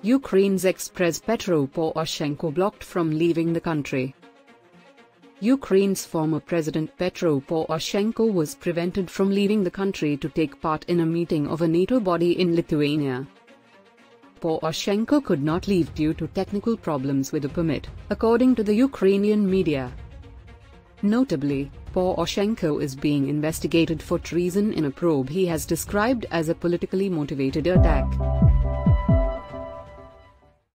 Ukraine's ex-Prez Petro Poroshenko blocked from leaving the country. Ukraine's former President Petro Poroshenko was prevented from leaving the country to take part in a meeting of a NATO body in Lithuania. Poroshenko could not leave due to technical problems with a permit, according to the Ukrainian media. Notably, Poroshenko is being investigated for treason in a probe he has described as a politically motivated attack.